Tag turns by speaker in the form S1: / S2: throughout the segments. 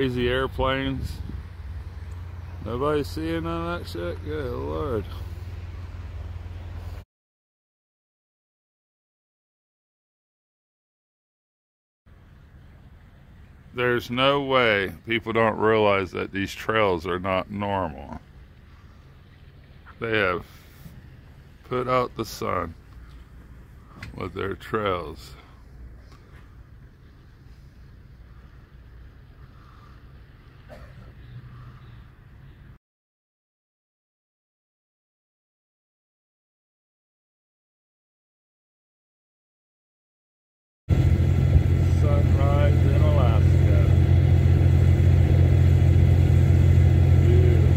S1: crazy airplanes. Nobody seeing none of that shit? Good Lord. There's no way people don't realize that these trails are not normal. They have put out the sun with their trails. Sunrise in Alaska. Beautiful.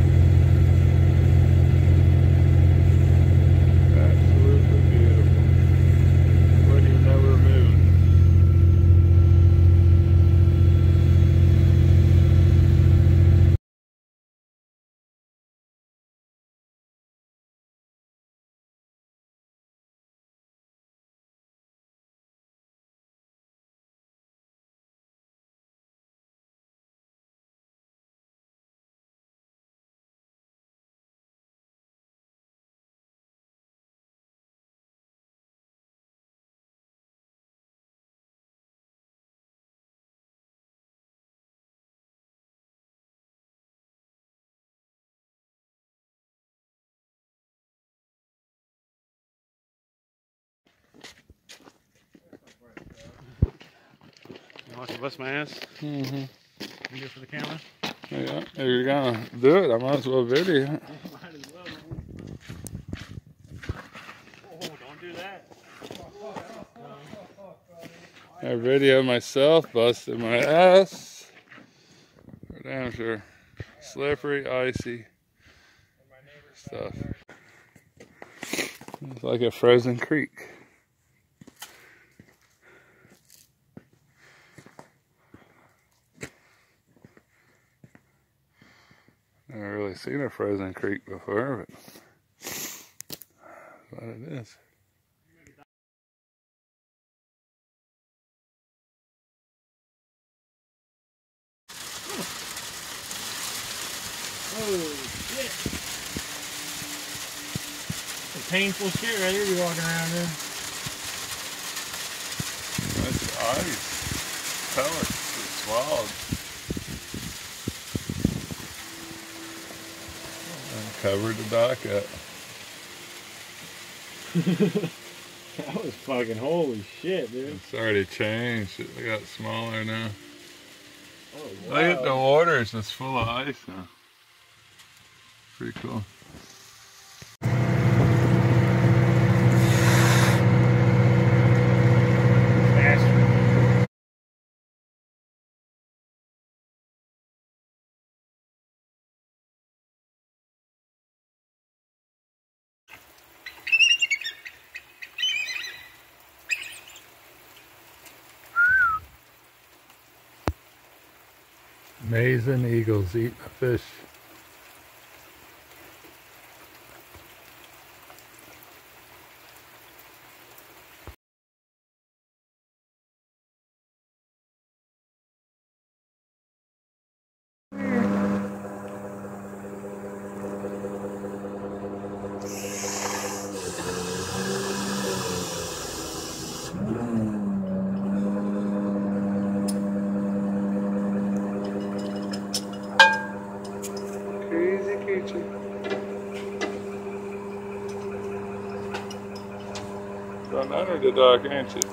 S1: Absolutely beautiful. Wouldn't even know we're moving.
S2: You want to bust my ass?
S1: Mm-hmm.
S2: You do it for the camera?
S1: Yeah, if you're gonna do it, I might as well video.
S2: Might as well. Oh, don't do that.
S1: I video myself busting my ass. For damn sure. Slippery, icy stuff. It's like a frozen creek. Never really seen a frozen creek before, but that's what it is.
S2: Oh, shit. A painful shit right here, you walking around there.
S1: That's ice. Pellets. It's wild. Covered the dock up.
S2: That was fucking holy shit, dude.
S1: It's already changed. It got smaller now.
S2: Oh, wow.
S1: Look at the water. It's just full of ice now. Pretty cool. Amazing eagles eating a fish. Crazy creature. Run under the dock, ain't you?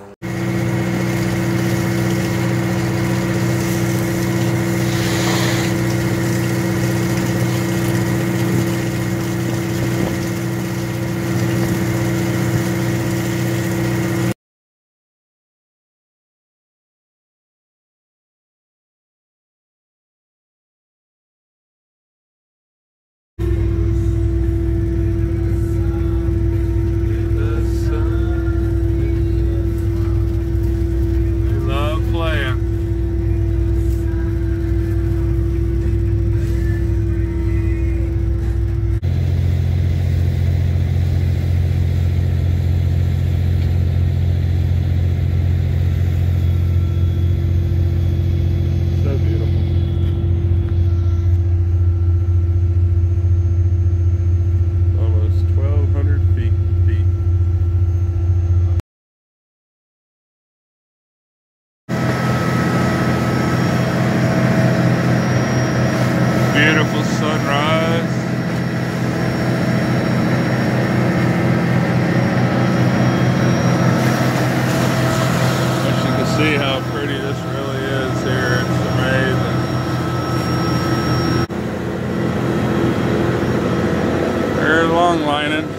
S1: We're longlining.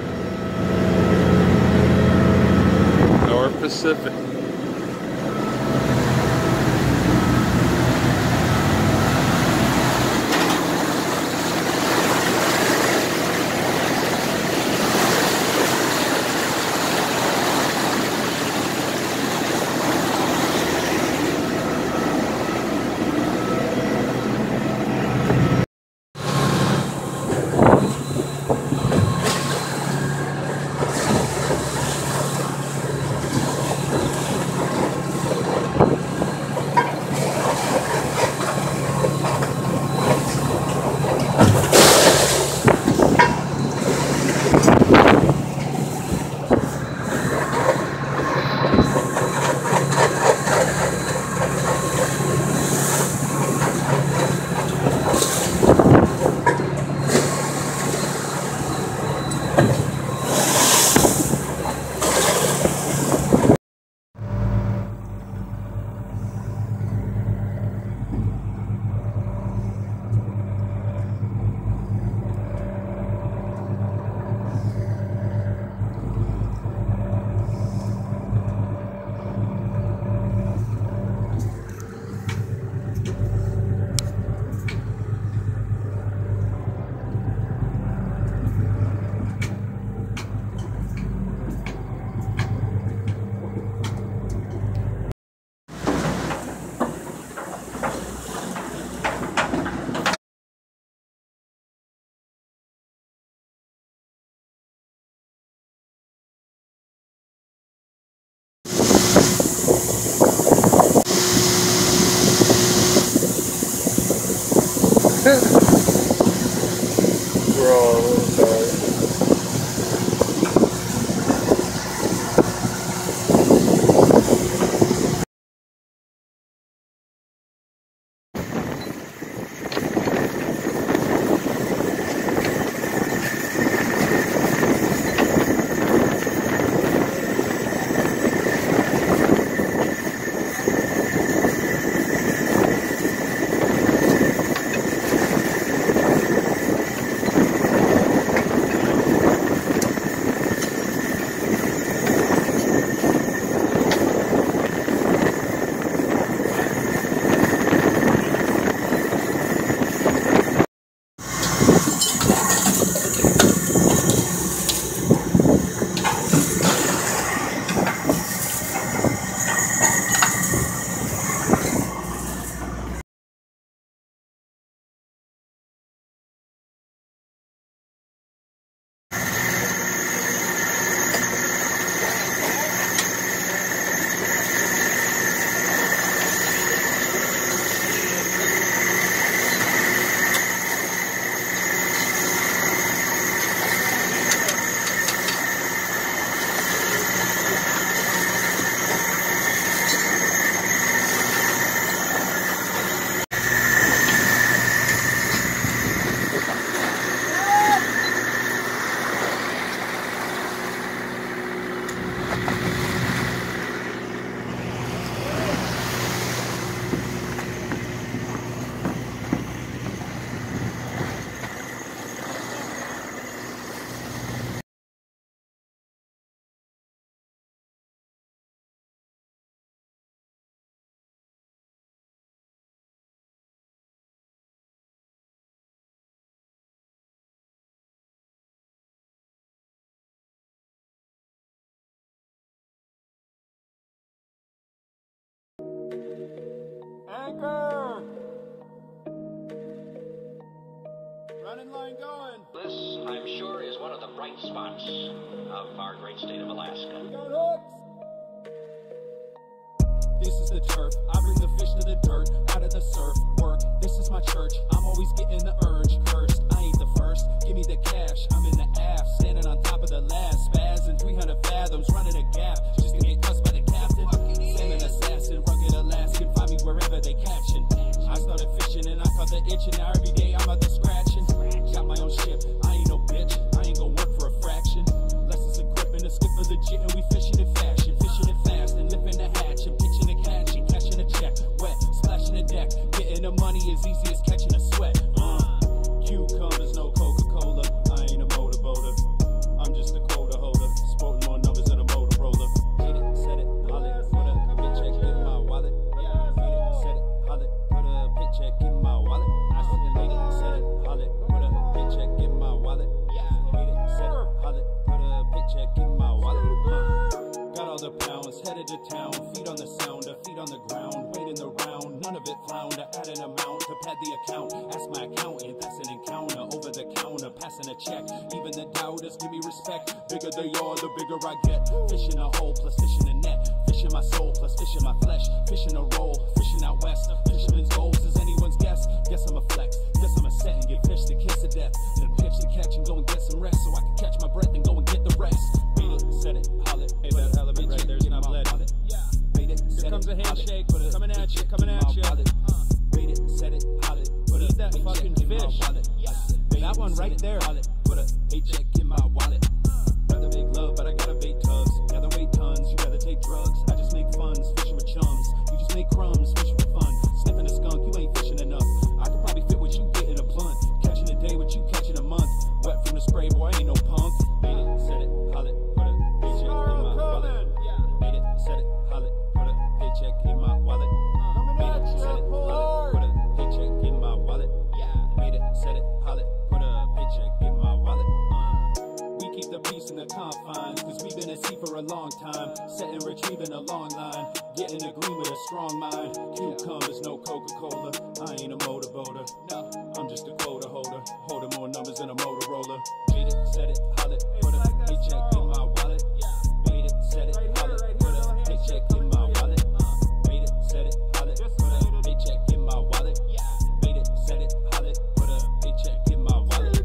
S1: North Pacific.
S2: We're all a little tired.
S3: Anchor! Running line going.
S4: This, I'm sure, is one of the bright spots of our great state of Alaska.
S3: We got hooks! This is the turf. I bring the fish to the dirt, out of the surf. Work, this is my church. I'm always getting the urge. Cursed, I ain't the first. Give me the cash. I'm in the aft, standing on top of the last. Spaz and 300 fathoms, running a gap. Just to get cussed by the captain. Salmon assassin, rugged Alaskan. Find me wherever they catching. I started fishing and I caught the itch, and now every day I'm out there scratching. Got my own ship. I ain't no bitch. I ain't gonna work for a fraction. Lessons equipment, a skipper legit, and we fishing in fashion. Fishing it fast and lifting the hatch and pitching the catch and cashing a check. Wet, splashing the deck. Getting the money as easy as catching a sweat. Cucumbers, no Coca-Cola. I ain't a motor. the pounds, headed to town, feet on the sounder, feet on the ground, waiting around, none of it flounder, add an amount to pad the account, ask my accountant, that's an encounter, over the counter, passing a check, even the doubters give me respect, bigger they are, the bigger I get, fish in a hole, plus fish in a net, fish in my soul, plus fish in my flesh, fish in a roll, fishing out west, fisherman's goals is anyone's guess, guess I'm a flex, guess I'm a set and get fish to kiss to death, then pitch to catch and go and get some rest, so I can catch my breath and go and get the rest, beat it, set it, haul it, hey that halibut right there's not blood, yeah, beat it, set it, comes a handshake, coming at you, beat it, set it, haul it, eat that fucking fish, that one right there, put a paycheck in my wallet, rather make love but I gotta bait tugs, gather weight tons, you rather take drugs, I just make funds, fishing with chums, you just make crumbs, fishing for fun, sniffing a skunk, you ain't fishing enough, I could probably fit what you get in a blunt, catching a day what you catch in a month, wet from the spray, boy I ain't no punk, beat it, set it, haul it, put a paycheck in my wallet, beat it, set it, haul it, put a paycheck in my wallet, beat it, set it, haul it, put a paycheck in my wallet, beat it, set it, haul it, put a paycheck in my wallet, we keep the peace in the confines, cause we've been at sea for a long time, setting, retrieving a long line, getting agreement with a strong mind, cucumbers, no Coca-Cola, I ain't a motorboater, no, I'm just a quota holder, holding more numbers than a Motorola, beat it, set it, haul it, put a paycheck in my wallet, beat it, set it, haul it, put a paycheck in my wallet, beat it, set it, haul it, put a paycheck in my wallet, beat it, set it, haul it, put a paycheck in my wallet,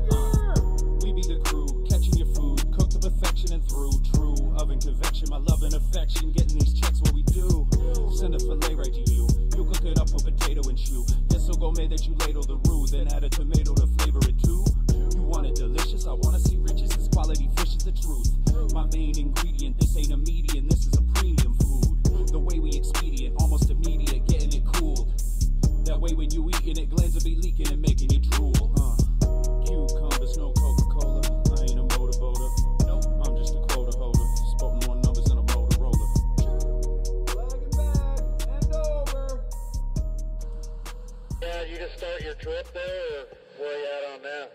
S3: we be the crew, catching your food, cooked to perfection and through, true, oven convection, my love and affection, getting these checks what we do, send a fillet right to you, you cook it up with potato and chew, get so gourmet that you ladle the roux, then add a tomato to flavor it too, you want it delicious, I wanna see riches, this quality fish is the truth, my main ingredient, this ain't a median, this is a premium food, the way we expedient, almost immediate, getting it cooled, that way when you eating it, glands will be leaking and making you drool, cucumbers, no Coca-Cola, I ain't a motorboater, nope, I'm just a quota holder, sporting more numbers than a Motorola. Flag and bag, and over.
S5: Yeah, you just start your trip there, or where you at on that?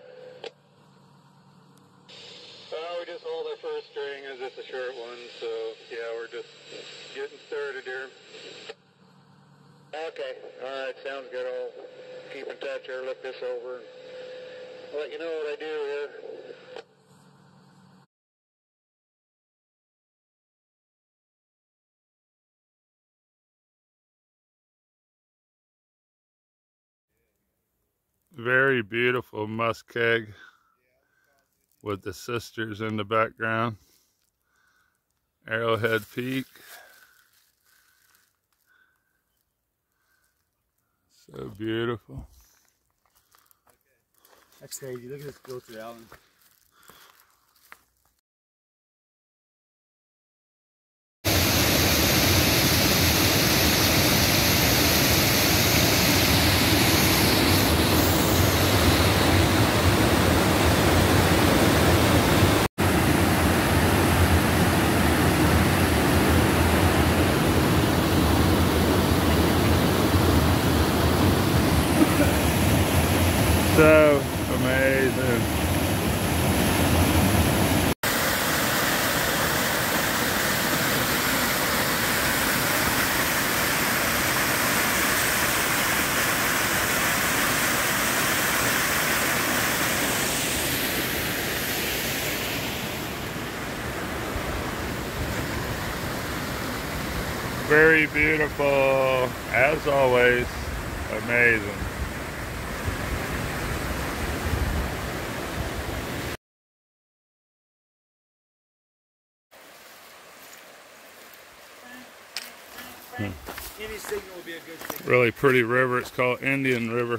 S5: We just hold our first string, is just a short one, so yeah, we're just getting started here. Okay, alright, sounds good. I'll keep in touch or look this over and let you know what I do here.
S1: Very beautiful muskeg with the sisters in the background. Arrowhead Peak. So beautiful.
S2: Next stage, look at this filter, Alan.
S1: So amazing. Very beautiful, as always. Amazing.
S2: Any signal will be a good signal.
S1: Really pretty river. It's called Indian River.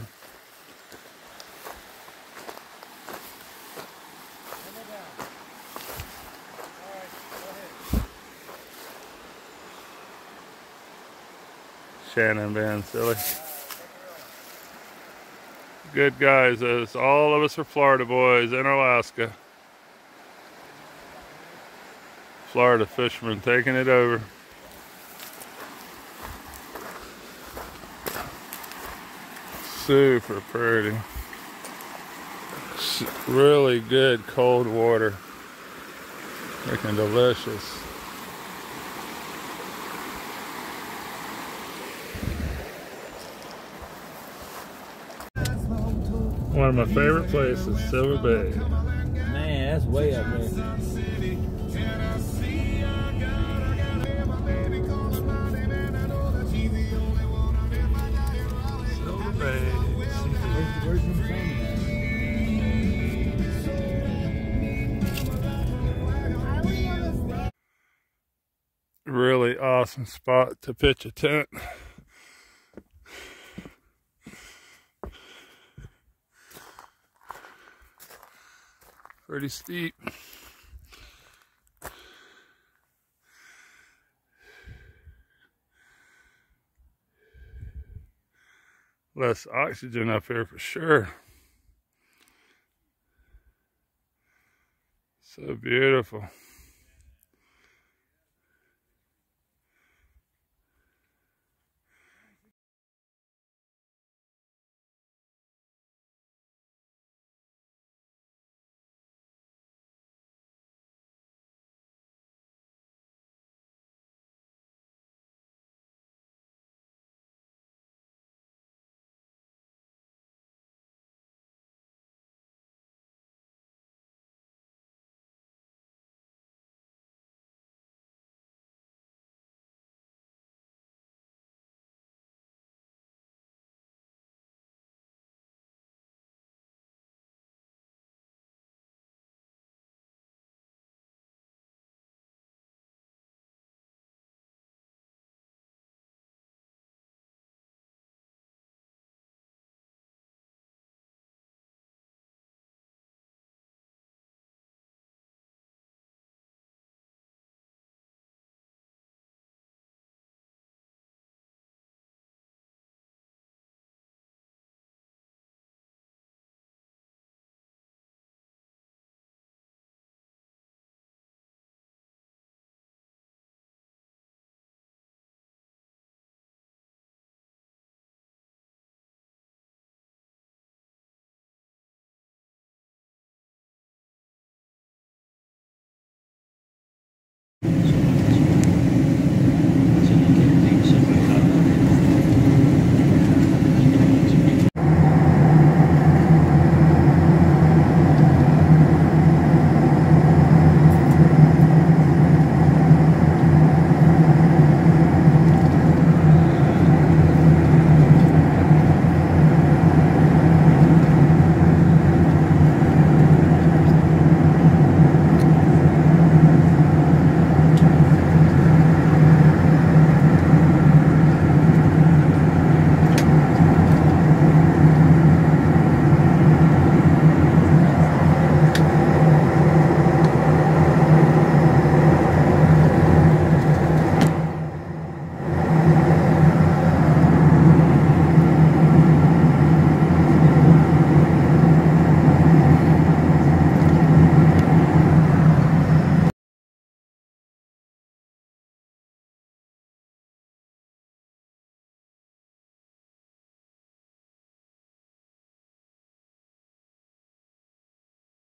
S1: Shannon being silly. Good guys, as all of us are Florida boys in Alaska. Florida fishermen taking it over. Super pretty. Really good cold water. Freaking delicious. One of my favorite places, Silver Bay.
S2: Man, that's way up there.
S1: Silver Bay.
S2: Where's the train
S1: Really awesome spot to pitch a tent. Pretty steep. Less oxygen up here for sure. So beautiful.